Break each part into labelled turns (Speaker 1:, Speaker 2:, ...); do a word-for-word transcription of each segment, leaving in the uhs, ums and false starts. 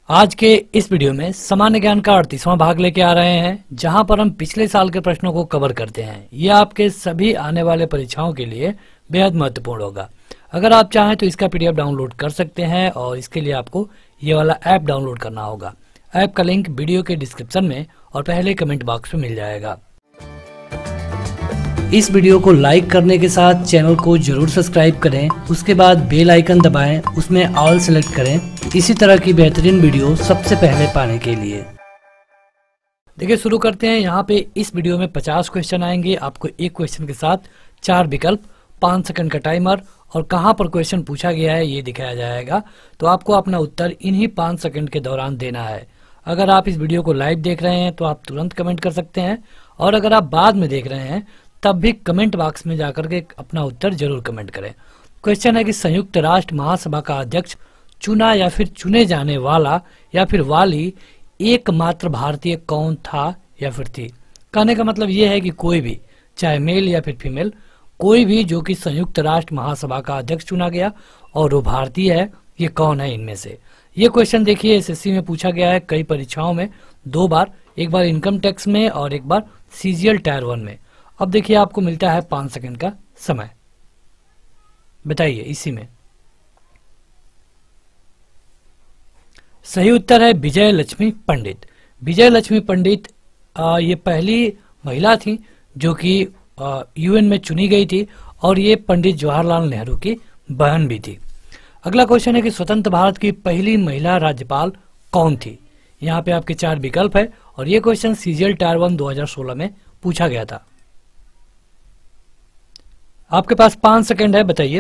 Speaker 1: आज के इस वीडियो में सामान्य ज्ञान का अड़तीसवां भाग लेके आ रहे हैं, जहां पर हम पिछले साल के प्रश्नों को कवर करते हैं। यह आपके सभी आने वाले परीक्षाओं के लिए बेहद महत्वपूर्ण होगा। अगर आप चाहें तो इसका पीडीएफ डाउनलोड कर सकते हैं और इसके लिए आपको ये वाला ऐप डाउनलोड करना होगा। ऐप का लिंक वीडियो के डिस्क्रिप्शन में और पहले कमेंट बॉक्स में मिल जाएगा। इस वीडियो को लाइक करने के साथ चैनल को जरूर सब्सक्राइब करें, उसके बाद बेल आइकन दबाएं, उसमें ऑल सेलेक्ट करें इसी तरह की बेहतरीन वीडियो सबसे पहले पाने के लिए। देखिए शुरू करते हैं। यहाँ पे इस वीडियो में पचास क्वेश्चन आएंगे। आपको एक क्वेश्चन के साथ चार विकल्प, पाँच सेकंड का टाइमर और कहाँ पर क्वेश्चन पूछा गया है ये दिखाया जाएगा। तो आपको अपना उत्तर इन्हीं पाँच सेकंड के दौरान देना है। अगर आप इस वीडियो को लाइव देख रहे हैं तो आप तुरंत कमेंट कर सकते हैं, और अगर आप बाद में देख रहे हैं तब भी कमेंट बॉक्स में जाकर के अपना उत्तर जरूर कमेंट करें। क्वेश्चन है कि संयुक्त राष्ट्र महासभा का अध्यक्ष चुना या फिर चुने जाने वाला या फिर वाली एकमात्र भारतीय कौन था या फिर थी। कहने का मतलब ये है कि कोई भी, चाहे मेल या फिर फीमेल, कोई भी जो कि संयुक्त राष्ट्र महासभा का अध्यक्ष चुना गया और वो भारतीय है, ये कौन है इनमें से। ये क्वेश्चन देखिए एसएससी में पूछा गया है कई परीक्षाओं में, दो बार, एक बार इनकम टैक्स में और एक बार सीजीएल टायर वन में। अब देखिए आपको मिलता है पांच सेकंड का समय, बताइए इसी में। सही उत्तर है विजय लक्ष्मी पंडित। विजय लक्ष्मी पंडित आ, ये पहली महिला थी जो कि यूएन में चुनी गई थी, और ये पंडित जवाहरलाल नेहरू की बहन भी थी। अगला क्वेश्चन है कि स्वतंत्र भारत की पहली महिला राज्यपाल कौन थी। यहाँ पे आपके चार विकल्प है और ये क्वेश्चन सीजीएल टायर वन दो हजार सोलह में पूछा गया था। आपके पास पांच सेकंड है, बताइए।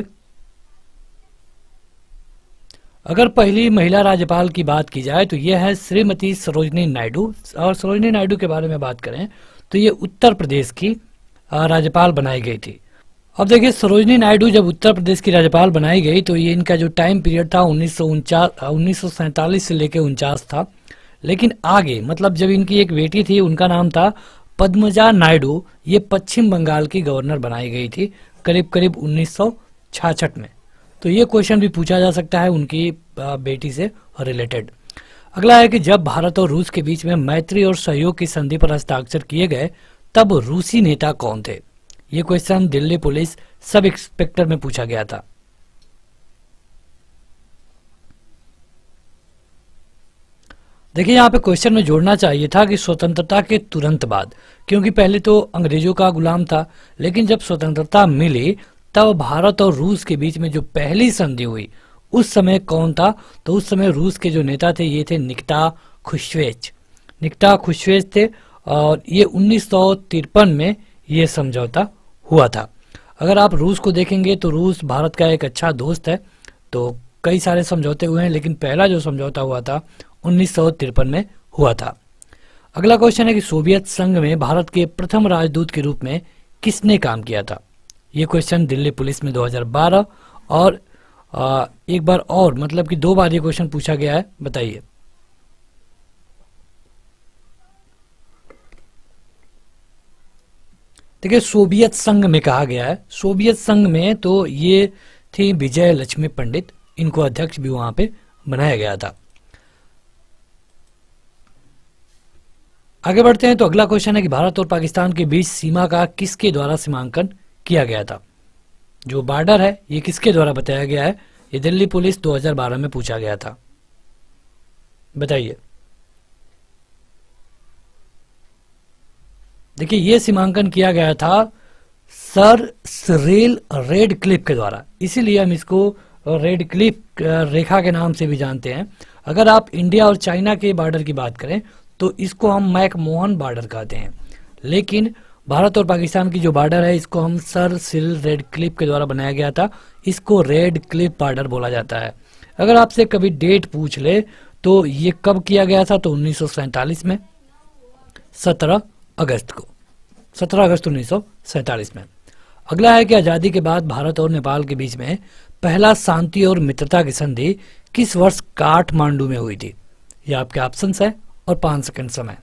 Speaker 1: अगर पहली महिला राज्यपाल की बात की जाए तो यह है श्रीमती सरोजिनी नायडू। और सरोजिनी नायडू के बारे में बात करें तो ये उत्तर प्रदेश की राज्यपाल बनाई गई थी। अब देखिए सरोजिनी नायडू जब उत्तर प्रदेश की राज्यपाल बनाई गई तो ये इनका जो टाइम पीरियड था उन्नीस सौ उनचास उन्नीस सौ सैंतालीस से लेकर उनचास था। लेकिन आगे मतलब जब इनकी एक बेटी थी, उनका नाम था पद्मजा नायडू, ये पश्चिम बंगाल की गवर्नर बनाई गई थी करीब करीब उन्नीस सौ छियासठ में। तो ये क्वेश्चन भी पूछा जा सकता है उनकी बेटी से रिलेटेड। अगला है कि जब भारत और रूस के बीच में मैत्री और सहयोग की संधि पर हस्ताक्षर किए गए तब रूसी नेता कौन थे। ये question Delhi police sub inspector में पूछा गया था। देखिए यहाँ पे क्वेश्चन में जोड़ना चाहिए था कि स्वतंत्रता के तुरंत बाद, क्योंकि पहले तो अंग्रेजों का गुलाम था, लेकिन जब स्वतंत्रता मिली तब भारत और रूस के बीच में जो पहली संधि हुई उस समय कौन था। तो उस समय रूस के जो नेता थे ये थे निकिता खुश्वेच। निकिता खुश्वेच थे और ये उन्नीस सौ तिरपन में ये समझौता हुआ था। अगर आप रूस को देखेंगे तो रूस भारत का एक अच्छा दोस्त है, तो कई सारे समझौते हुए हैं, लेकिन पहला जो समझौता हुआ था उन्नीस सौ तिरपन में हुआ था। अगला क्वेश्चन है कि सोवियत संघ में भारत के प्रथम राजदूत के रूप में किसने काम किया था। ये क्वेश्चन दिल्ली पुलिस में दो हजार बारह और आ, एक बार और मतलब कि दो बार ये क्वेश्चन पूछा गया है, बताइए। देखिए सोवियत संघ में कहा गया है, सोवियत संघ में तो ये थी विजय लक्ष्मी पंडित, इनको अध्यक्ष भी वहां पे बनाया गया था। आगे बढ़ते हैं तो अगला क्वेश्चन है कि भारत और पाकिस्तान के बीच सीमा का किसके द्वारा सीमांकन किया गया था। जो बॉर्डर है ये किसके द्वारा बताया गया है। ये दिल्ली पुलिस दो हजार बारह में पूछा गया था, बताइए। देखिए ये सीमांकन किया गया था सर सिरिल रेडक्लिफ के द्वारा, इसीलिए हम इसको रेडक्लिफ रेखा के नाम से भी जानते हैं। अगर आप इंडिया और चाइना के बॉर्डर की बात करें तो इसको हम मैकमोहन बॉर्डर कहते हैं, लेकिन भारत और पाकिस्तान की जो बॉर्डर है इसको हम सर सिरिल रेडक्लिफ के द्वारा बनाया गया था, इसको रेडक्लिफ बॉर्डर बोला जाता है। अगर आपसे कभी डेट पूछ ले तो ये कब किया गया था, तो उन्नीस सौ सैंतालीस में, सत्रह अगस्त को, सत्रह अगस्त उन्नीस सौ सैंतालीस में। अगला है कि आजादी के बाद भारत और नेपाल के बीच में पहला शांति और मित्रता की संधि किस वर्ष काठमांडू में हुई थी। ये आपके ऑप्शंस है और पांच सेकंड समय।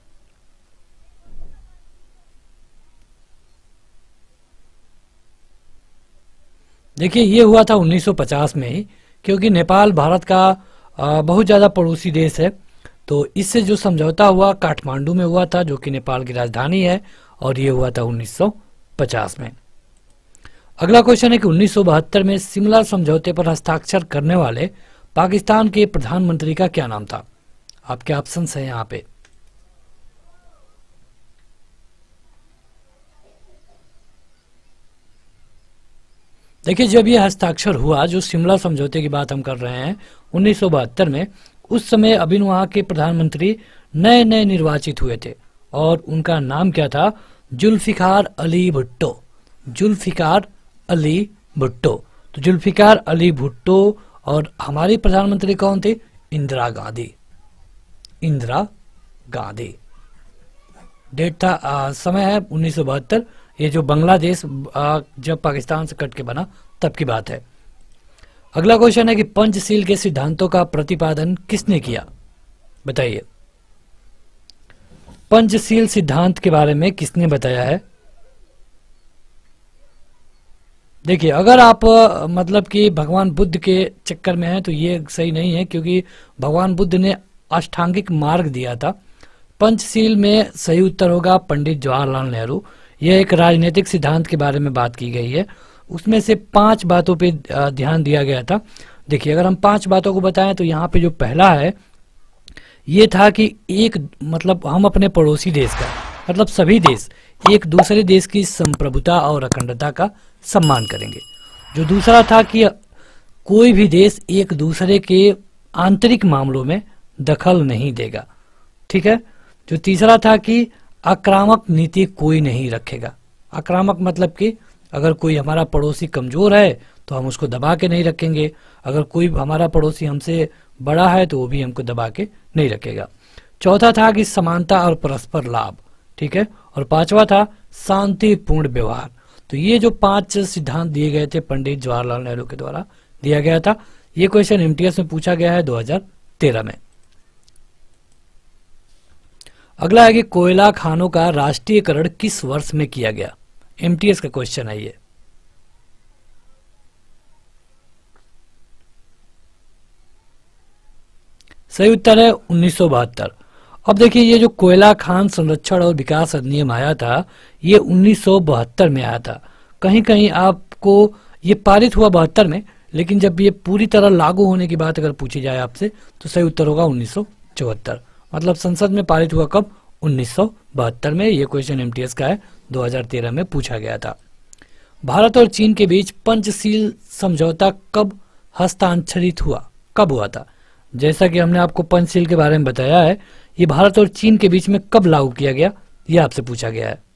Speaker 1: देखिए ये हुआ था उन्नीस सौ पचास में ही, क्योंकि नेपाल भारत का बहुत ज़्यादा पड़ोसी देश है
Speaker 2: तो इससे जो समझौता हुआ काठमांडू में हुआ था, जो कि नेपाल की राजधानी है, और ये हुआ था उन्नीस सौ पचास में। अगला क्वेश्चन है कि उन्नीस सौ बहत्तर में शिमला समझौते पर हस्ताक्षर करने वाले पाकिस्तान के प्रधानमंत्री का क्या नाम था? आपके ऑप्शंस हैं यहाँ पे। देखिए, जब ये हस्ताक्षर हुआ, जो शिमला समझौते की बात हम कर रहे हैं उन्नीस सौ बहत्तर में, उस समय अभी वहाँ के प्रधानमंत्री नए नए निर्वाचित हुए थे और उनका नाम क्या था? जुल्फिकार अली भुट्टो। जुल्फिकार अली भुट्टो। तो जुल्फिकार अली भुट्टो। और हमारी प्रधानमंत्री कौन थे? इंदिरा गांधी। इंदिरा गांधी। डेट था, आ, समय है उन्नीस सौ बहत्तर। ये जो बांग्लादेश आ, जब पाकिस्तान से कट के बना तब की बात है। अगला क्वेश्चन है कि पंचशील के सिद्धांतों का प्रतिपादन किसने किया? बताइए, पंचशील सिद्धांत के बारे में किसने बताया है? देखिए, अगर आप मतलब कि भगवान बुद्ध के चक्कर में हैं तो ये सही नहीं है, क्योंकि भगवान बुद्ध ने अष्टांगिक मार्ग दिया था। पंचशील में सही उत्तर होगा पंडित जवाहरलाल नेहरू। यह एक राजनीतिक सिद्धांत के बारे में बात की गई है, उसमें से पांच बातों पे ध्यान दिया गया था। देखिए, अगर हम पांच बातों को बताएं तो यहाँ पे जो पहला है ये था कि एक मतलब हम अपने पड़ोसी देश का मतलब सभी देश एक दूसरे देश की संप्रभुता और अखंडता का सम्मान करेंगे। जो दूसरा था कि कोई भी देश एक दूसरे के आंतरिक मामलों में दखल नहीं देगा। ठीक है। जो तीसरा था कि आक्रामक नीति कोई नहीं रखेगा। आक्रामक मतलब कि अगर कोई हमारा पड़ोसी कमजोर है तो हम उसको दबा के नहीं रखेंगे, अगर कोई हमारा पड़ोसी हमसे बड़ा है तो वो भी हमको दबा के नहीं रखेगा। चौथा था कि समानता और परस्पर लाभ। ठीक है। और पांचवा था शांतिपूर्ण व्यवहार। तो ये जो पांच सिद्धांत दिए गए थे पंडित जवाहरलाल नेहरू के द्वारा दिया गया था। ये क्वेश्चन एमटीएस में पूछा गया है दो हज़ार तेरह में। अगला है कि कोयला खानों का राष्ट्रीयकरण किस वर्ष में किया गया? एमटीएस का क्वेश्चन है ये। सही उत्तर है उन्नीस सौ बहत्तर। अब देखिए, ये जो कोयला खान संरक्षण और विकास अधिनियम आया था ये उन्नीस सौ बहत्तर में आया था। कहीं कहीं आपको ये पारित हुआ बहत्तर में, लेकिन जब ये पूरी तरह लागू होने की बात अगर पूछी जाए आपसे तो सही उत्तर होगा उन्नीस सौ चौहत्तर। मतलब संसद में पारित हुआ कब? उन्नीस सौ बहत्तर में। ये क्वेश्चन एमटीएस का है, दो हज़ार तेरह में पूछा गया था। भारत और चीन के बीच पंचशील समझौता कब हस्ताक्षरित हुआ? कब हुआ था? जैसा कि हमने आपको पंचशील के बारे में बताया है, ये भारत और चीन के बीच में कब लागू किया गया ये आपसे पूछा गया है।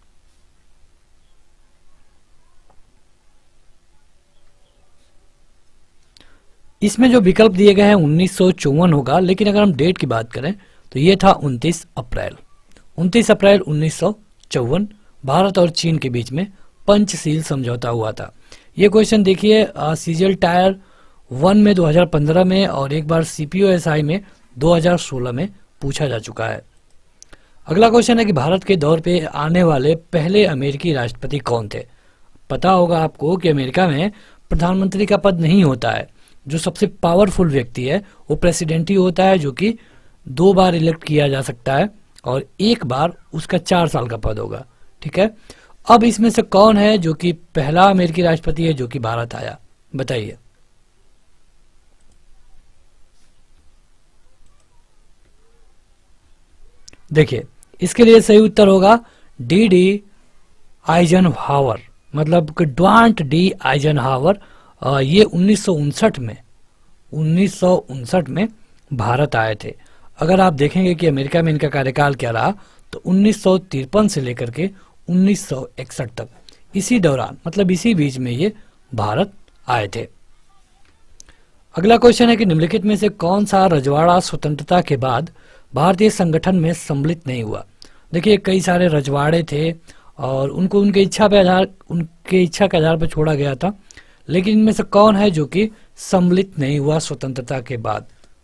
Speaker 2: इसमें जो विकल्प दिए गए हैं उन्नीस सौ चौवन होगा, लेकिन अगर हम डेट की बात करें तो ये था उनतीस अप्रैल। उनतीस अप्रैल उन्नीस सौ चौवन भारत और चीन के बीच में पंचशील समझौता हुआ था। ये क्वेश्चन देखिए सीजीएल टायर वन में दो हज़ार पंद्रह में और एक बार सीपीओएसआई में दो हज़ार सोलह में पूछा जा चुका है। अगला क्वेश्चन है कि भारत के दौर पे आने वाले पहले अमेरिकी राष्ट्रपति कौन थे? पता होगा आपको कि अमेरिका में प्रधानमंत्री का पद नहीं होता है। जो सबसे पावरफुल व्यक्ति है वो प्रेसिडेंट ही होता है, जो कि दो बार इलेक्ट किया जा सकता है और एक बार उसका चार साल का पद होगा। ठीक है। अब इसमें से कौन है जो कि पहला अमेरिकी राष्ट्रपति है जो कि भारत आया? बताइए। देखिए, इसके लिए सही उत्तर होगा डी डी आइजनहावर, मतलब कि ड्वांट डी आइजनहावर। ये उन्नीस सौ उनसठ में उन्नीस सौ उनसठ में भारत आए थे। अगर आप देखेंगे कि अमेरिका में इनका कार्यकाल क्या रहा तो उन्नीस सौ तिरपन से लेकर के उन्नीस सौ इकसठ तक, इसी दौरान मतलब इसी बीच में ये भारत आए थे। अगला क्वेश्चन है कि निम्नलिखित में से कौन सा रजवाड़ा स्वतंत्रता के बाद भारतीय संगठन में सम्मिलित नहीं हुआ? देखिए, कई सारे रजवाड़े थे और उनको उनके इच्छा पे आधार उनके इच्छा के आधार पर छोड़ा गया था, लेकिन इनमें से कौन है जो कि सम्मिलित नहीं हुआ स्वतंत्रता के बाद?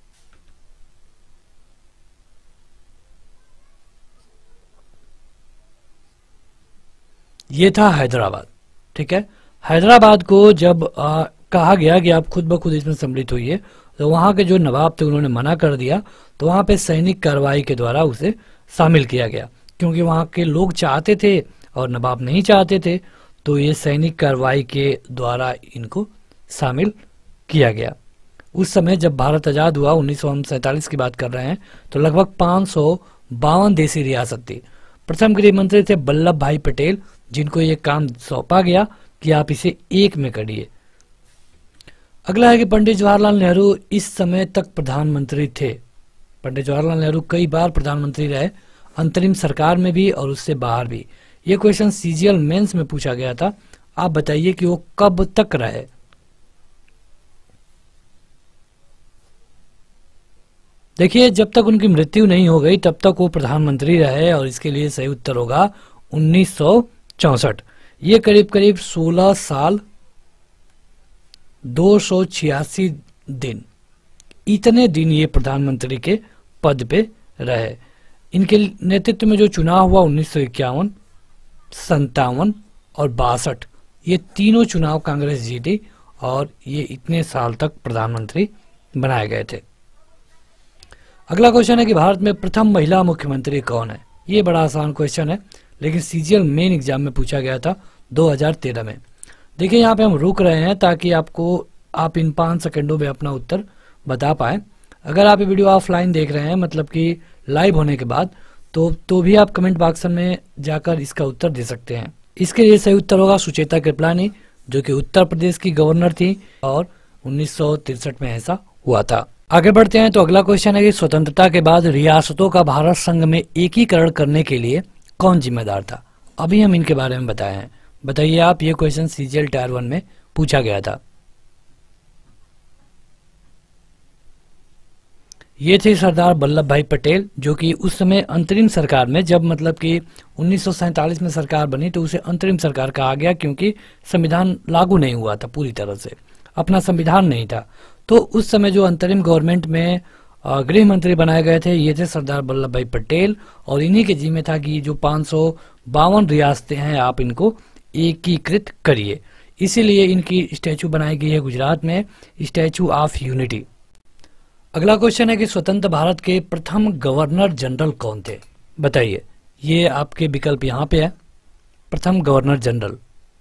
Speaker 2: ये था हैदराबाद। ठीक है। हैदराबाद को जब आ, कहा गया कि आप खुद ब खुद इसमें सम्मिलित होइए तो वहाँ के जो नवाब थे उन्होंने मना कर दिया, तो वहाँ पे सैनिक कार्रवाई के द्वारा उसे शामिल किया गया, क्योंकि वहाँ के लोग चाहते थे और नवाब नहीं चाहते थे, तो ये सैनिक कार्रवाई के द्वारा इनको शामिल किया गया। उस समय जब भारत आज़ाद हुआ, उन्नीस सौ सैंतालीस की बात कर रहे हैं, तो लगभग पाँच सौ बावन देशी रियासत थी। प्रथम गृह मंत्री थे वल्लभ भाई पटेल, जिनको ये काम सौंपा गया कि आप इसे एक में करिए। अगला है कि पंडित जवाहरलाल नेहरू इस समय तक प्रधानमंत्री थे। पंडित जवाहरलाल नेहरू कई बार प्रधानमंत्री रहे, अंतरिम सरकार में भी और उससे बाहर भी। ये क्वेश्चन सीजीएल मेंस में पूछा गया था। आप बताइए कि वो कब तक रहे। देखिए, जब तक उनकी मृत्यु नहीं हो गई तब तक वो प्रधानमंत्री रहे, और इसके लिए सही उत्तर होगा उन्नीस सौ चौसठ। ये करीब करीब सोलह साल दो सौ छियासी दिन, इतने दिन ये प्रधानमंत्री के पद पे रहे। इनके नेतृत्व में जो चुनाव हुआ उन्नीस सौ इक्यावन, संतावन और बासठ, ये तीनों चुनाव कांग्रेस जीती, और ये इतने साल तक प्रधानमंत्री बनाए गए थे। अगला क्वेश्चन है कि भारत में प्रथम महिला मुख्यमंत्री कौन है। ये बड़ा आसान क्वेश्चन है, लेकिन सीजीएल मेन एग्जाम में पूछा गया था दो हज़ार तेरह में। देखिए, यहाँ पे हम रुक रहे हैं ताकि आपको आप इन पाँच सेकंडों में अपना उत्तर बता पाए। अगर आप ये वीडियो ऑफलाइन देख रहे हैं, मतलब कि लाइव होने के बाद, तो तो भी आप कमेंट बॉक्स में जाकर इसका उत्तर दे सकते हैं। इसके लिए सही उत्तर होगा सुचेता कृपलानी, जो कि उत्तर प्रदेश की गवर्नर थी, और उन्नीस सौ तिरसठ में ऐसा हुआ था। आगे बढ़ते हैं तो अगला क्वेश्चन है कि स्वतंत्रता के बाद रियासतों का भारत संघ में एकीकरण करने के लिए कौन जिम्मेदार था। अभी हम इनके बारे में बताए हैं। बताइए आप, ये क्वेश्चन सीजीएल टायर वन में पूछा गया था। ये थे सरदार वल्लभ भाई पटेल, जो कि उस समय अंतरिम सरकार में, जब मतलब कि उन्नीस सौ सैंतालीस में सरकार बनी तो उसे अंतरिम सरकार कहा गया, क्योंकि संविधान लागू नहीं हुआ था पूरी तरह से, अपना संविधान नहीं था। तो उस समय जो अंतरिम गवर्नमेंट में गृह मंत्री बनाए गए थे, ये थे सरदार वल्लभ भाई पटेल, और इन्हीं के जिम्मे था कि जो पाँच सौ बावन रियासतें हैं आप इनको एकीकृत करिए। इसीलिए इनकी स्टैचू बनाई गई है गुजरात में, स्टैचू ऑफ यूनिटी। अगला क्वेश्चन है कि स्वतंत्र भारत के प्रथम गवर्नर जनरल कौन थे। बताइए, ये आपके विकल्प यहाँ पे है। प्रथम गवर्नर जनरल,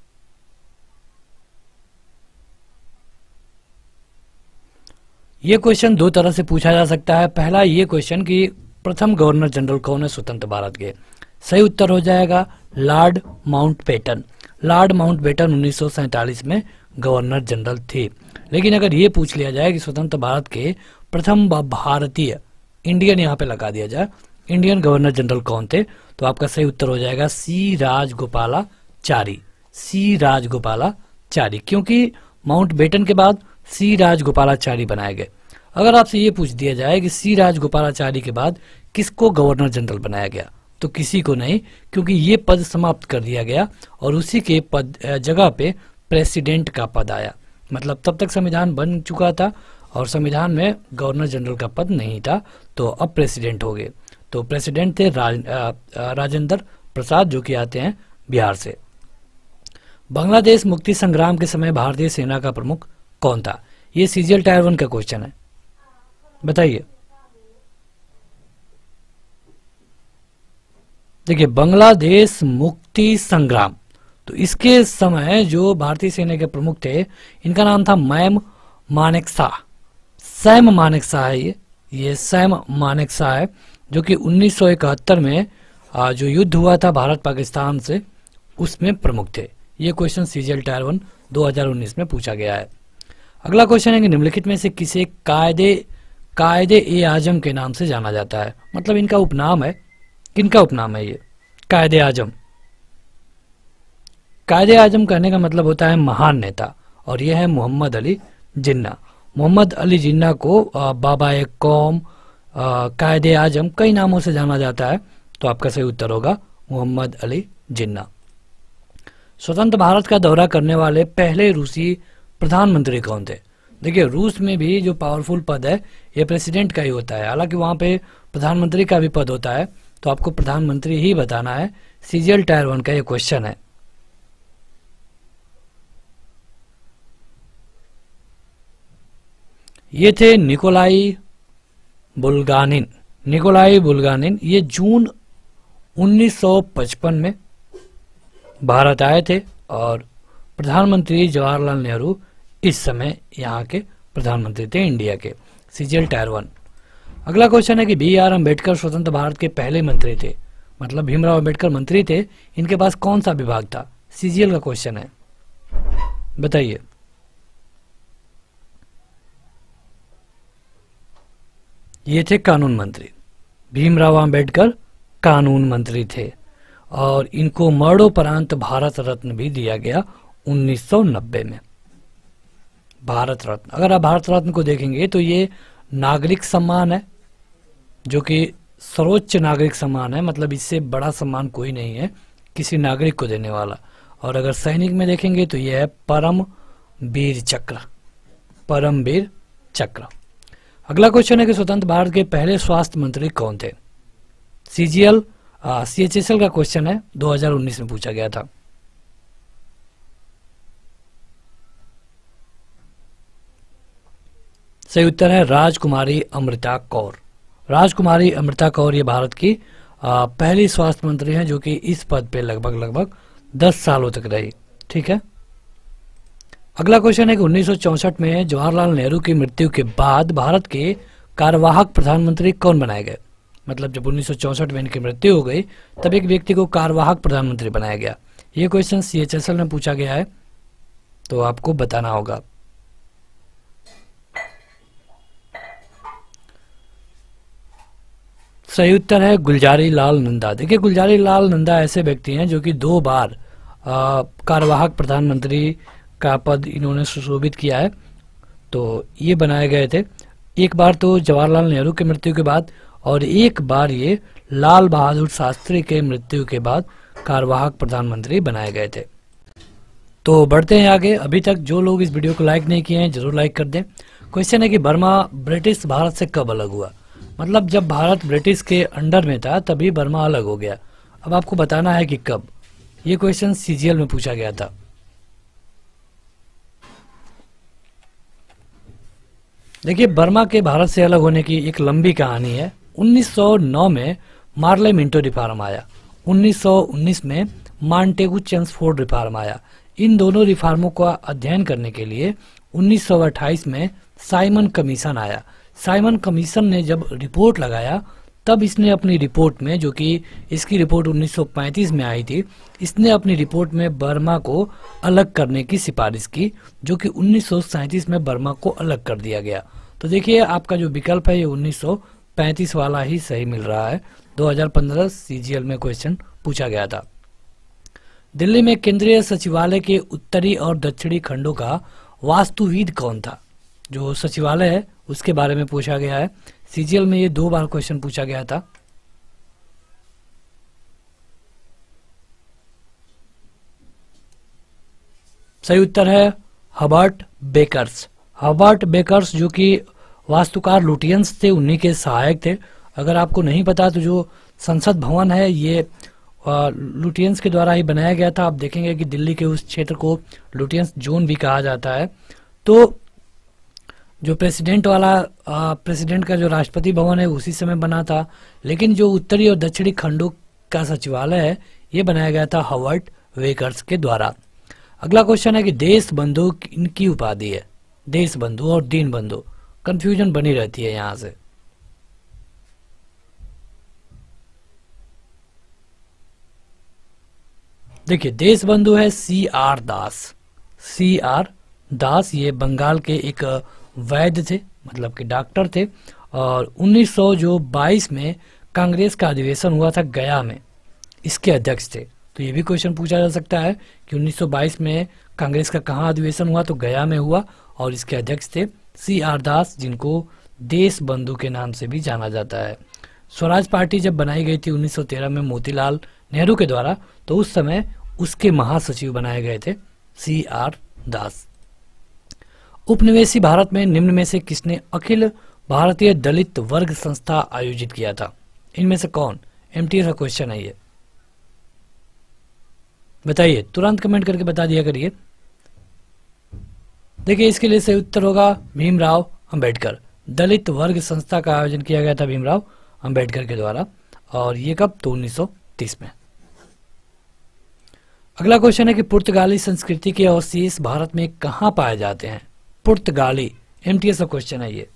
Speaker 2: ये क्वेश्चन दो तरह से पूछा जा सकता है। पहला ये क्वेश्चन कि प्रथम गवर्नर जनरल कौन है स्वतंत्र भारत के, सही उत्तर हो जाएगा लॉर्ड माउंटबेटन। लॉर्ड माउंटबेटन उन्नीस सौ सैंतालीस में गवर्नर जनरल थे। लेकिन अगर ये पूछ लिया जाए कि स्वतंत्र भारत के प्रथम भारतीय, इंडियन यहाँ पे लगा दिया जाए, इंडियन गवर्नर जनरल कौन थे, तो आपका सही उत्तर हो जाएगा सी राजगोपालाचारी। सी राजगोपालाचारी, क्योंकि माउंटबेटन के बाद सी राजगोपालाचारी बनाए गए। अगर आपसे ये पूछ दिया जाए कि सी राजगोपालाचारी के बाद किसको गवर्नर जनरल बनाया गया, तो किसी को नहीं, क्योंकि ये पद समाप्त कर दिया गया और उसी के पद जगह पे प्रेसिडेंट का पद आया। मतलब तब तक संविधान बन चुका था और संविधान में गवर्नर जनरल का पद नहीं था, तो अब प्रेसिडेंट हो गए। तो प्रेसिडेंट थे राज, राजेंद्र प्रसाद, जो कि आते हैं बिहार से। बांग्लादेश मुक्ति संग्राम के समय भारतीय सेना का प्रमुख कौन था। ये सीजीएल टायर वन का क्वेश्चन है, बताइए। देखिए, बांग्लादेश मुक्ति संग्राम, तो इसके समय जो भारतीय सेना के प्रमुख थे, इनका नाम था मैम मानेकशॉ। सैम मानेकशॉ है ये ये सैम मानेकशॉ है, जो कि उन्नीस सौ इकहत्तर में जो युद्ध हुआ था भारत पाकिस्तान से, उसमें प्रमुख थे। ये क्वेश्चन सीजीएल टायर वन दो हज़ार उन्नीस में पूछा गया है। अगला क्वेश्चन है कि निम्नलिखित में से किसे कायदे कायदे ए आजम के नाम से जाना जाता है। मतलब इनका उपनाम है, किनका उपनाम है ये कायदे आजम। कायदे आजम कहने का मतलब होता है महान नेता, और यह है मोहम्मद अली जिन्ना। मोहम्मद अली जिन्ना को बाबा ए कौम, कायदे आजम, कई नामों से जाना जाता है। तो आपका सही उत्तर होगा मोहम्मद अली जिन्ना। स्वतंत्र भारत का दौरा करने वाले पहले रूसी प्रधानमंत्री कौन थे। देखिए, रूस में भी जो पावरफुल पद है ये प्रेसिडेंट का ही होता है, हालांकि वहां पे प्रधानमंत्री का भी पद होता है, तो आपको प्रधानमंत्री ही बताना है। सीजीएल टायर वन का ये क्वेश्चन है। ये थे निकोलाई बुल्गानिन। निकोलाई बुल्गानिन ये जून उन्नीस सौ पचपन में भारत आए थे और प्रधानमंत्री जवाहरलाल नेहरू इस समय यहाँ के प्रधानमंत्री थे इंडिया के। CGL tier one. अगला क्वेश्चन है कि बी आर अम्बेडकर स्वतंत्र भारत के पहले मंत्री थे, मतलब भीमराव अम्बेडकर मंत्री थे, इनके पास कौन सा विभाग था? सीजीएल का क्वेश्चन है, बताइए। ये थे कानून मंत्री। भीमराव अम्बेडकर कानून मंत्री थे और इनको मरणोपरांत भारत रत्न भी दिया गया उन्नीस सौ नब्बे में। भारत रत्न, अगर आप भारत रत्न को देखेंगे तो ये नागरिक सम्मान है, जो कि सर्वोच्च नागरिक सम्मान है, मतलब इससे बड़ा सम्मान कोई नहीं है किसी नागरिक को देने वाला। और अगर सैनिक में देखेंगे तो यह है परम वीर चक्र, परम वीर चक्र। अगला क्वेश्चन है कि स्वतंत्र भारत के पहले स्वास्थ्य मंत्री कौन थे? सीजीएल सीएचएसएल का क्वेश्चन है, दो हज़ार उन्नीस में पूछा गया था। सही उत्तर है राजकुमारी अमृता कौर। राजकुमारी अमृता कौर ये भारत की आ, पहली स्वास्थ्य मंत्री हैं जो कि इस पद पे लगभग लगभग दस सालों तक रही। ठीक है। अगला क्वेश्चन है कि उन्नीस सौ चौसठ में जवाहरलाल नेहरू की मृत्यु के बाद भारत के कार्यवाहक प्रधानमंत्री कौन बनाए गए? मतलब जब उन्नीस सौ चौसठ में इनकी मृत्यु हो गई तब एक व्यक्ति को कार्यवाहक प्रधानमंत्री बनाया गया। ये क्वेश्चन सीएचएसएल में पूछा गया है, तो आपको बताना होगा। सही उत्तर है गुलजारी लाल नंदा। देखिए गुलजारी लाल नंदा ऐसे व्यक्ति हैं जो कि दो बार कार्यवाहक प्रधानमंत्री का पद इन्होंने सुशोभित किया है, तो ये बनाए गए थे। एक बार तो जवाहरलाल नेहरू की मृत्यु के बाद और एक बार ये लाल बहादुर शास्त्री के मृत्यु के बाद कार्यवाहक प्रधानमंत्री बनाए गए थे। तो बढ़ते हैं आगे। अभी तक जो लोग इस वीडियो को लाइक नहीं किए हैं जरूर लाइक कर दें। क्वेश्चन है कि बर्मा ब्रिटिश भारत से कब अलग हुआ? मतलब जब भारत ब्रिटिश के अंडर में था तभी बर्मा अलग हो गया। अब आपको बताना है कि कब। ये क्वेश्चन सीजीएल में पूछा गया था। देखिए बर्मा के भारत से अलग होने की एक लंबी कहानी है। उन्नीस सौ नौ में मार्ले मिंटो रिफॉर्म आया, उन्नीस सौ उन्नीस में मांटेगू चेम्सफोर्ड रिफॉर्म आया। इन दोनों रिफॉर्मों का अध्ययन करने के लिए उन्नीस सौ अट्ठाईस में साइमन कमीशन आया। साइमन कमीशन ने जब रिपोर्ट लगाया तब इसने अपनी रिपोर्ट में, जो कि इसकी रिपोर्ट उन्नीस सौ पैंतीस में आई थी, इसने अपनी रिपोर्ट में बर्मा को अलग करने की सिफारिश की, जो कि उन्नीस सौ सैंतीस में बर्मा को अलग कर दिया गया। तो देखिए आपका जो विकल्प है ये उन्नीस सौ पैंतीस वाला ही सही मिल रहा है। दो हज़ार पंद्रह सीजीएल में क्वेश्चन पूछा गया था। दिल्ली में केंद्रीय सचिवालय के उत्तरी और दक्षिणी खंडों का वास्तुविद कौन था? जो सचिवालय है उसके बारे में पूछा गया है। सीजीएल में ये दो बार क्वेश्चन पूछा गया था। सही उत्तर है हर्बर्ट बेकर्स। हर्बर्ट बेकर्स जो कि वास्तुकार लुटियंस थे, उन्हीं के सहायक थे। अगर आपको नहीं पता तो जो संसद भवन है ये लुटियंस के द्वारा ही बनाया गया था। आप देखेंगे कि दिल्ली के उस क्षेत्र को लुटियंस जोन भी कहा जाता है। तो जो प्रेसिडेंट वाला प्रेसिडेंट का जो राष्ट्रपति भवन है उसी समय बना था, लेकिन जो उत्तरी और दक्षिणी खंडों का सचिवालय है ये बनाया गया था हर्बर्ट बेकर्स के द्वारा। अगला क्वेश्चन है कि देश बंधु इनकी उपाधि है। देश बंधु और दीन बंधु, कंफ्यूजन बनी रहती है यहां से। देखिए देश बंधु है सी आर दास। सी आर दास ये बंगाल के एक वैद्य थे, मतलब कि डॉक्टर थे, और उन्नीस सौ बाईस में कांग्रेस का अधिवेशन हुआ था गया में, इसके अध्यक्ष थे। तो ये भी क्वेश्चन पूछा जा सकता है कि उन्नीस सौ बाईस में कांग्रेस का कहाँ अधिवेशन हुआ? तो गया में हुआ और इसके अध्यक्ष थे सी आर दास, जिनको देश बंधु के नाम से भी जाना जाता है। स्वराज पार्टी जब बनाई गई थी उन्नीस सौ तेरह में मोतीलाल नेहरू के द्वारा, तो उस समय उसके महासचिव बनाए गए थे सी आर दास। उपनिवेशी भारत में निम्न में से किसने अखिल भारतीय दलित वर्ग संस्था आयोजित किया था? इनमें से कौन? एमटीएस का क्वेश्चन है ये, बताइए, तुरंत कमेंट करके बता दिया करिए। देखिए इसके लिए सही उत्तर होगा भीमराव अंबेडकर दलित वर्ग संस्था का आयोजन किया गया था भीमराव अंबेडकर के द्वारा, और ये कब? तो उन्नीस सौ तीस में। अगला क्वेश्चन है कि पुर्तगाली संस्कृति के अवशेष भारत में कहां पाए जाते हैं? पुर्तगाली, एमटीएस का क्वेश्चन है ये।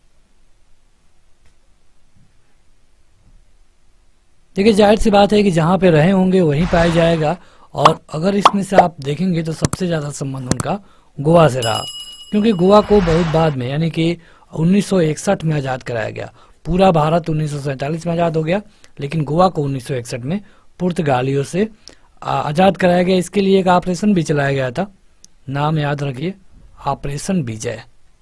Speaker 2: देखिए जाहिर सी बात है कि जहां पे रहे होंगे वहीं पाया जाएगा, और अगर इसमें से आप देखेंगे तो सबसे ज्यादा संबंध उनका गोवा से रहा, क्योंकि गोवा को बहुत बाद में यानी कि उन्नीस सौ इकसठ में आजाद कराया गया। पूरा भारत उन्नीस सौ सैंतालीस में आजाद हो गया, लेकिन गोवा को उन्नीस सौ इकसठ में पुर्तगालियों से आजाद कराया गया। इसके लिए एक ऑपरेशन भी चलाया गया था, नाम याद रखिए, ऑपरेशन विजय।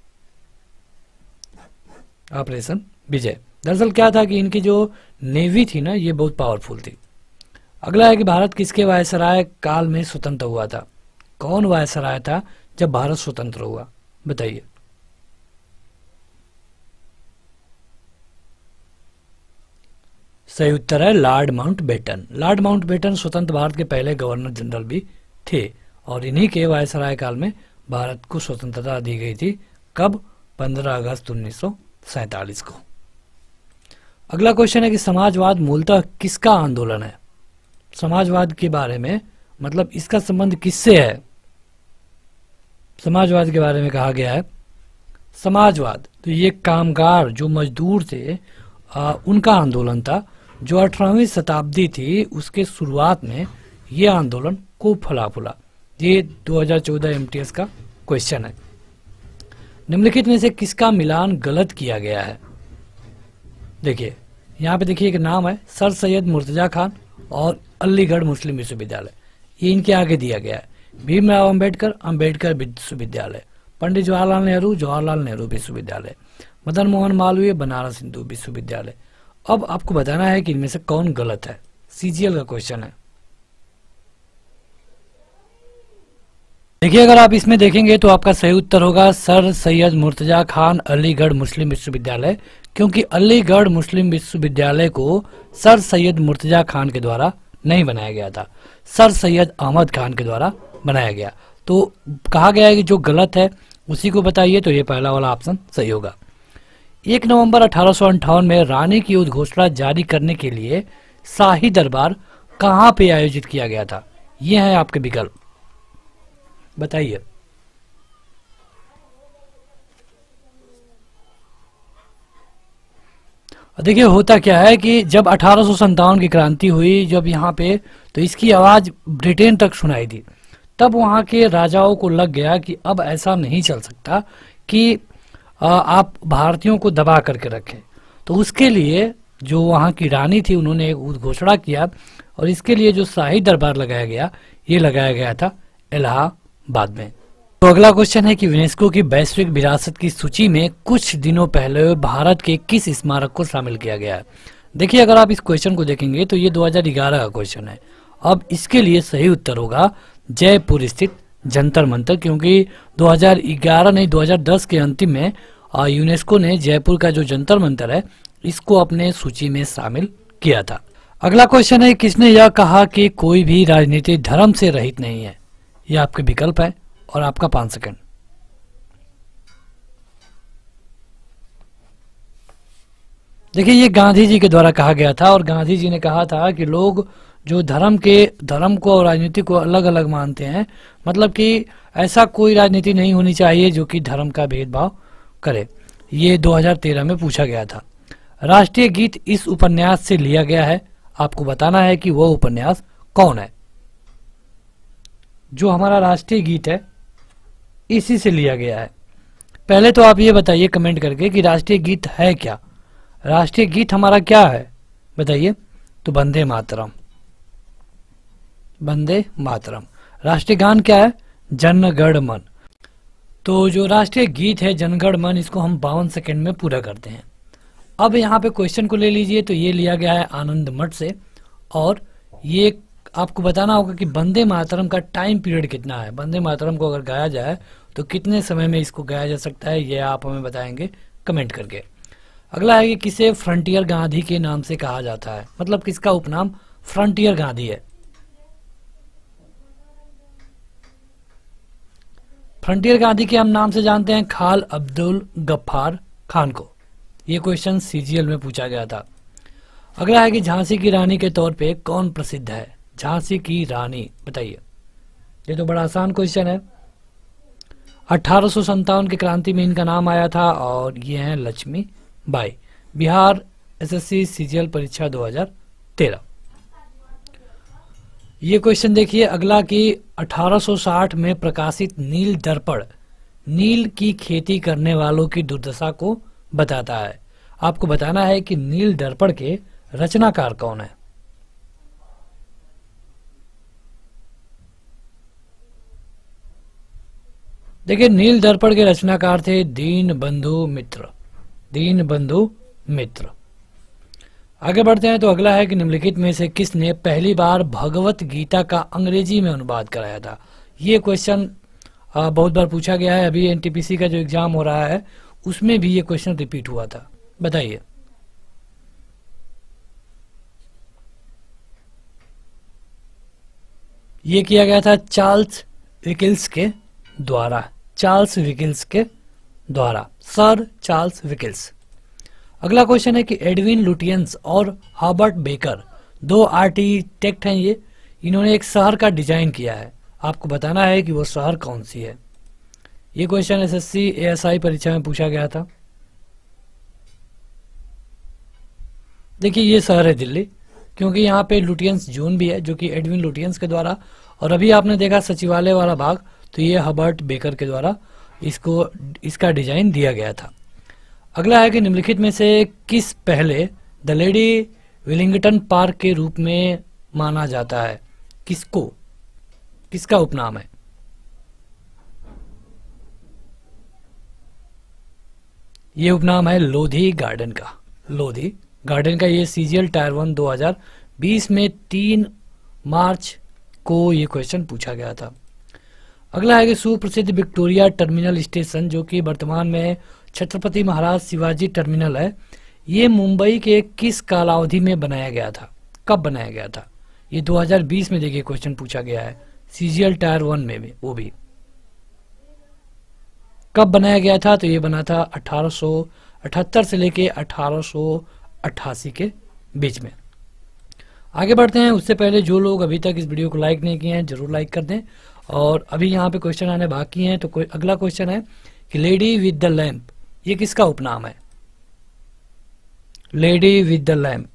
Speaker 2: ऑपरेशन विजय दरअसल क्या था कि इनकी जो नेवी थी ना, ये बहुत पावरफुल थी। अगला है कि भारत किसके वायसराय काल में स्वतंत्र हुआ था? कौन वायसराय था जब भारत स्वतंत्र हुआ? बताइए। सही उत्तर है लॉर्ड माउंटबेटन। लॉर्ड माउंटबेटन स्वतंत्र भारत के पहले गवर्नर जनरल भी थे, और इन्हीं के वायसराय काल में भारत को स्वतंत्रता दी गई थी। कब? पंद्रह अगस्त उन्नीस सौ सैंतालीस को। अगला क्वेश्चन है कि समाजवाद मूलतः किसका आंदोलन है? समाजवाद के बारे में मतलब इसका संबंध किससे है? समाजवाद के बारे में कहा गया है समाजवाद, तो ये कामगार जो मजदूर थे आ, उनका आंदोलन था, जो अठारहवीं शताब्दी थी उसके शुरुआत में ये आंदोलन खूब फला फूला। ये दो हज़ार चौदह एमटीएस का क्वेश्चन है। निम्नलिखित में से किसका मिलान गलत किया गया है? देखिए यहाँ पे देखिए एक नाम है सर सैयद मुर्तजा खान और अलीगढ़ मुस्लिम विश्वविद्यालय, ये इनके आगे दिया गया है। भीमराव अंबेडकर अंबेडकर विश्वविद्यालय, पंडित जवाहरलाल नेहरू जवाहरलाल नेहरू विश्वविद्यालय, मदन मोहन मालवीय बनारस हिंदू विश्वविद्यालय। अब आपको बताना है कि इनमें से कौन गलत है। सीजीएल का क्वेश्चन है। देखिए अगर आप इसमें देखेंगे तो आपका सही उत्तर होगा सर सैयद मुर्तजा खान अलीगढ़ मुस्लिम विश्वविद्यालय, क्योंकि अलीगढ़ मुस्लिम विश्वविद्यालय को सर सैयद मुर्तजा खान के द्वारा नहीं बनाया गया था, सर सैयद अहमद खान के द्वारा बनाया गया। तो कहा गया है कि जो गलत है उसी को बताइए, तो ये पहला वाला ऑप्शन सही होगा। एक नवंबर अठारह सौ अंठावन में रानी की उद्घोषणा जारी करने के लिए शाही दरबार कहां पे आयोजित किया गया था? ये है आपके विकल्प, बताइए। देखिए होता क्या है कि जब अठारह सौ संतावन की क्रांति हुई जब यहाँ पे, तो इसकी आवाज ब्रिटेन तक सुनाई दी। तब वहाँ के राजाओं को लग गया कि अब ऐसा नहीं चल सकता कि आप भारतीयों को दबा करके रखें। तो उसके लिए जो वहाँ की रानी थी उन्होंने एक उद्घोषणा किया, और इसके लिए जो शाही दरबार लगाया गया ये लगाया गया था इलाहाबाद में। तो अगला क्वेश्चन है कि यूनेस्को की वैश्विक विरासत की सूची में कुछ दिनों पहले भारत के किस स्मारक को शामिल किया गया है? देखिए अगर आप इस क्वेश्चन को देखेंगे तो ये दो हज़ार ग्यारह का क्वेश्चन है। अब इसके लिए सही उत्तर होगा जयपुर स्थित जंतर मंतर, क्योंकि दो हज़ार ग्यारह नहीं दो हज़ार दस के अंतिम में यूनेस्को ने जयपुर का जो जंतर मंतर है इसको अपने सूची में शामिल किया था। अगला क्वेश्चन है किसने यह कहा कि कोई भी राजनीति धर्म से रहित नहीं है? यह आपके विकल्प है और आपका पांच सेकंड। देखिए ये गांधी जी के द्वारा कहा गया था, और गांधी जी ने कहा था कि लोग जो धर्म के धर्म को और राजनीति को अलग अलग मानते हैं, मतलब कि ऐसा कोई राजनीति नहीं होनी चाहिए जो कि धर्म का भेदभाव करे। ये दो हज़ार तेरह में पूछा गया था। राष्ट्रीय गीत इस उपन्यास से लिया गया है, आपको बताना है कि वह उपन्यास कौन है। जो हमारा राष्ट्रीय गीत है इसी से लिया गया है। पहले तो आप ये बताइए कमेंट करके कि राष्ट्रीय गीत है क्या? राष्ट्रीय गीत हमारा क्या है बताइए? तो वंदे मातरम, वंदे मातरम। राष्ट्रीय गान क्या है? जन गण मन। तो जो राष्ट्रीय गीत है जन गण मन, इसको हम बावन सेकंड में पूरा करते हैं। अब यहाँ पे क्वेश्चन को ले लीजिए, तो ये लिया गया है आनंद मठ से, और ये आपको बताना होगा कि वंदे मातरम का टाइम पीरियड कितना है। वंदे मातरम को अगर गाया जाए तो कितने समय में इसको गाया जा सकता है, ये आप हमें बताएंगे कमेंट करके। अगला है कि किसे फ्रंटियर गांधी के नाम से कहा जाता है, मतलब किसका उपनाम फ्रंटियर गांधी है? फ्रंटियर गांधी के हम नाम से जानते हैं खाल अब्दुल गफ्फार खान को। ये क्वेश्चन सीजीएल में पूछा गया था। अगला है कि झांसी की रानी के तौर पे कौन प्रसिद्ध है? झांसी की रानी बताइए। ये तो बड़ा आसान क्वेश्चन है। अठारह सौ संतावन की क्रांति में इनका नाम आया था और ये हैं लक्ष्मी बाई। बिहार एसएससी सीजीएल परीक्षा दो हज़ार तेरह। ये क्वेश्चन देखिए अगला कि अठारह सौ साठ में प्रकाशित नील दर्पण नील की खेती करने वालों की दुर्दशा को बताता है। आपको बताना है कि नील दर्पण के रचनाकार कौन है। देखिए नील दर्पण के रचनाकार थे दीन बंधु मित्र। दीन बंधु मित्र। आगे बढ़ते हैं तो अगला है कि निम्नलिखित में से किसने पहली बार भगवत गीता का अंग्रेजी में अनुवाद कराया था? ये क्वेश्चन बहुत बार पूछा गया है। अभी एनटीपीसी का जो एग्जाम हो रहा है उसमें भी ये क्वेश्चन रिपीट हुआ था। बताइए। ये किया गया था चार्ल्स विकिल्स के द्वारा। चार्ल्स विकिल्स के द्वारा। Sir Charles Wilkins. अगला क्वेश्चन है कि एडविन लुटियंस और हॉबर्ट बेकर दो आर्किटेक्ट हैं। ये इन्होंने एक शहर का डिजाइन किया है। आपको बताना है कि वो शहर कौन सी है। ये क्वेश्चन एसएससी एएसआई परीक्षा में पूछा गया था। देखिए ये शहर है दिल्ली, क्योंकि यहाँ पे लुटियंस जोन भी है जो कि एडविन लुटियंस के द्वारा, और अभी आपने देखा सचिवालय वाला भाग तो ये हॉबर्ट बेकर के द्वारा इसको इसका डिजाइन दिया गया था। अगला है कि निम्नलिखित में से किस पहले द लेडी विलिंगटन पार्क के रूप में माना जाता है? किसको? किसका उपनाम है? ये उपनाम है लोधी गार्डन का। लोधी गार्डन का। ये सीजीएल टायर वन दो हज़ार बीस में तीन मार्च को ये क्वेश्चन पूछा गया था। अगला है कि सुप्रसिद्ध विक्टोरिया टर्मिनल स्टेशन जो कि वर्तमान में छत्रपति महाराज शिवाजी टर्मिनल है, ये मुंबई के किस कालावधि में बनाया गया था? कब बनाया गया था? ये दो हज़ार बीस में देखिए क्वेश्चन पूछा गया है सीजीएल टायर वन में भी। वो भी कब बनाया गया था? तो ये बना था अठारह सौ अठहत्तर से लेके अठारह सौ अट्ठासी के बीच में। आगे बढ़ते हैं। उससे पहले जो लोग अभी तक इस वीडियो को लाइक नहीं किए हैं जरूर लाइक कर दें, और अभी यहाँ पे क्वेश्चन आने बाकी हैं। तो कोई अगला क्वेश्चन है कि लेडी विद द लैंप ये किसका उपनाम है? Lady with the lamp.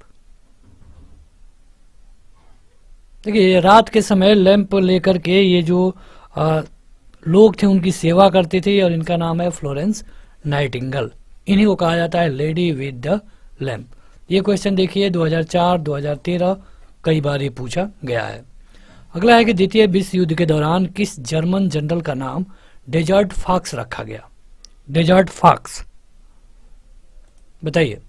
Speaker 2: देखिए रात के समय लैंप लेकर के ये जो आ, लोग थे उनकी सेवा करते थे, और इनका नाम है फ्लोरेंस नाइटिंगेल। इन्हीं को कहा जाता है लेडी विद द लैंप। ये क्वेश्चन देखिए दो हज़ार चार दो हज़ार तेरह कई बार ये पूछा गया है। अगला है कि द्वितीय विश्व युद्ध के दौरान किस जर्मन जनरल का नाम डेजर्ट फॉक्स रखा गया? डेजर्ट फॉक्स बताइए।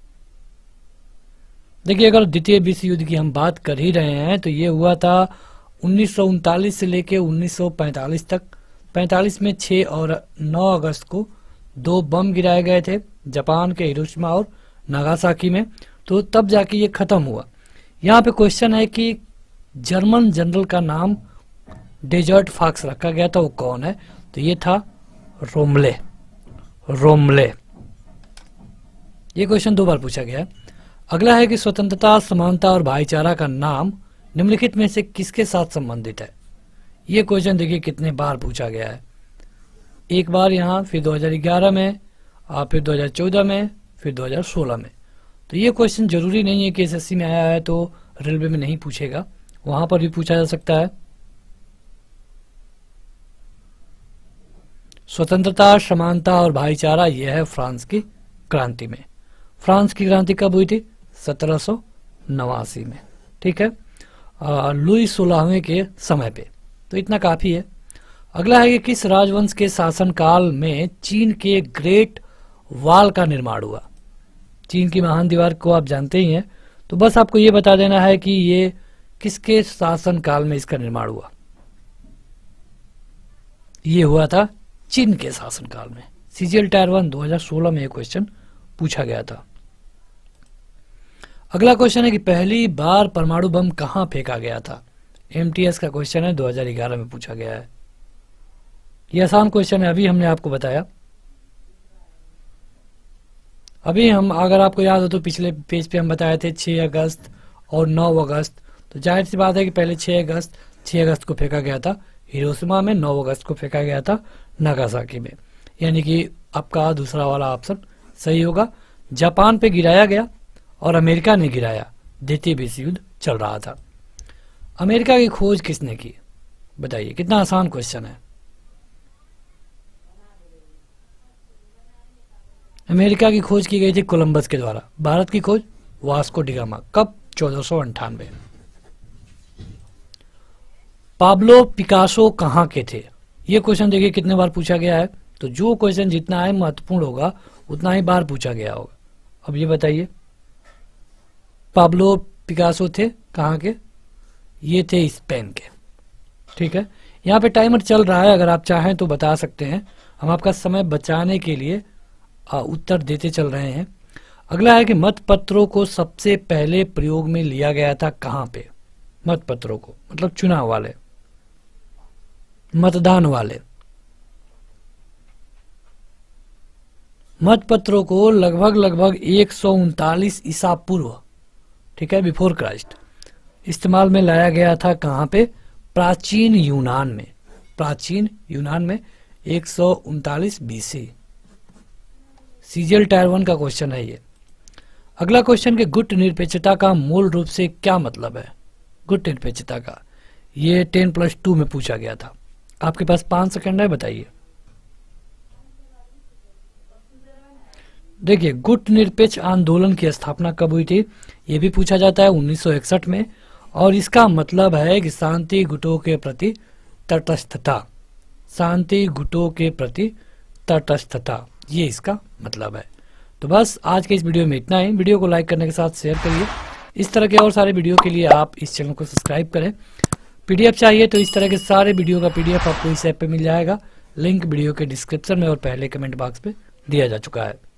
Speaker 2: देखिए अगर द्वितीय विश्व युद्ध की हम बात कर ही रहे हैं तो ये हुआ था उन्नीस सौ उनतालीस से लेके उन्नीस सौ पैंतालीस तक। पैंतालीस में छह और नौ अगस्त को दो बम गिराए गए थे जापान के हिरोशिमा और नागासाकी में, तो तब जाके ये खत्म हुआ। यहाँ पे क्वेश्चन है कि जर्मन जनरल का नाम डेजर्ट फॉक्स रखा गया था, वो कौन है? तो ये था रोमले। रोमले। ये क्वेश्चन दो बार पूछा गया। अगला है कि स्वतंत्रता, समानता और भाईचारा का नाम निम्नलिखित में से किसके साथ संबंधित है? ये क्वेश्चन देखिए कितने बार पूछा गया है। एक बार यहाँ, फिर दो हज़ार ग्यारह में, फिर दो हज़ार चौदह में, फिर दो हज़ार सोलह में। तो ये क्वेश्चन जरूरी नहीं है कि एसएससी में आया है तो रेलवे में नहीं पूछेगा, वहां पर भी पूछा जा सकता है। स्वतंत्रता, समानता और भाईचारा यह है फ्रांस की क्रांति में। फ्रांस की क्रांति कब हुई थी? सत्रह सौ नवासी में। ठीक है, लुई सोलहवें के समय पे। तो इतना काफी है। अगला है कि किस राजवंश के शासनकाल में चीन के ग्रेट वॉल का निर्माण हुआ? चीन की महान दीवार को आप जानते ही हैं, तो बस आपको ये बता देना है कि ये किसके शासनकाल में इसका निर्माण हुआ। ये हुआ था चीन के शासनकाल में। सीजीएल टायर वन दो हज़ार सोलह में ये क्वेश्चन पूछा गया था। अगला क्वेश्चन है कि पहली बार परमाणु बम कहां फेंका गया था? एमटीएस का क्वेश्चन है, दो हज़ार ग्यारह में पूछा गया है। ये आसान क्वेश्चन है, अभी हमने आपको बताया। अभी हम, अगर आपको याद हो तो पिछले पेज पे हम बताए थे छह अगस्त और नौ अगस्त। तो जाहिर सी बात है कि पहले छह अगस्त छह अगस्त को फेंका गया था हिरोशिमा में, नौ अगस्त को फेंका गया था नागासाकी में, यानी कि आपका दूसरा वाला ऑप्शन सही होगा। जापान पे गिराया गया और अमेरिका ने गिराया, द्वितीय विश्व युद्ध चल रहा था। अमेरिका की खोज किसने की, बताइए, कितना आसान क्वेश्चन है। अमेरिका की खोज की गई थी कोलंबस के द्वारा। भारत की खोज वास्को डी गामा, कब, चौदह सौ अंठानवे। पाब्लो पिकासो कहाँ के थे, ये क्वेश्चन देखिए कितने बार पूछा गया है। तो जो क्वेश्चन जितना है महत्वपूर्ण होगा उतना ही बार पूछा गया होगा। अब ये बताइए, पाब्लो पिकासो थे कहाँ के, ये थे स्पेन के। ठीक है, यहाँ पे टाइमर चल रहा है, अगर आप चाहें तो बता सकते हैं। हम आपका समय बचाने के लिए आ, उत्तर देते चल रहे हैं। अगला है कि मतपत्रों को सबसे पहले प्रयोग में लिया गया था कहाँ पे। मतपत्रों को मतलब चुनाव वाले, मतदान वाले मतपत्रों को लगभग लगभग एक सौ उनतालीस ईसा पूर्व, ठीक है, बिफोर क्राइस्ट, इस्तेमाल में लाया गया था कहाँ पे, प्राचीन यूनान में। प्राचीन यूनान में एक सौ उनतालीस बीसी। सीजीएल टायर वन का क्वेश्चन है ये। अगला क्वेश्चन के गुट निरपेक्षता का मूल रूप से क्या मतलब है। गुट निरपेक्षता का ये टेन प्लस टू में पूछा गया था। आपके पास पांच सेकंड है, बताइए। देखिए, गुट निरपेक्ष आंदोलन की स्थापना कब हुई थी, ये भी पूछा जाता है, उन्नीस सौ इकसठ में। और इसका मतलब है कि शांति गुटों के प्रति तटस्थता, शांति गुटों के प्रति तटस्थता, ये इसका मतलब है। तो बस आज के इस वीडियो में इतना ही। वीडियो को लाइक करने के साथ शेयर करिए। इस तरह के और सारे वीडियो के लिए आप इस चैनल को सब्सक्राइब करें। पीडीएफ चाहिए तो इस तरह के सारे वीडियो का पीडीएफ आपको इस ऐप पे मिल जाएगा। लिंक वीडियो के डिस्क्रिप्शन में और पहले कमेंट बॉक्स पे दिया जा चुका है।